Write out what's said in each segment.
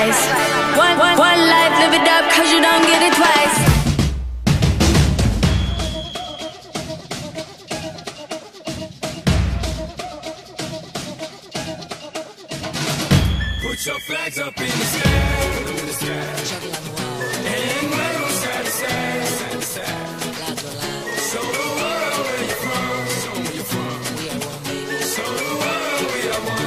price. One life, live it up, cause you don't get it twice. Put your flags up in the sky, and wave them side to side, side to side. Show the world where you're from, show where you're from. Show the world we are one.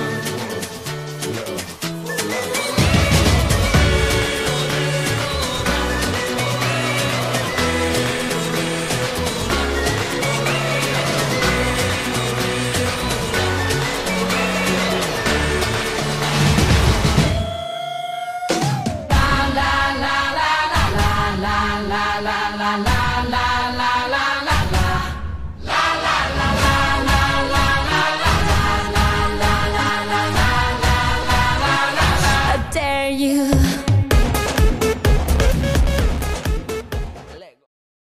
I dare you.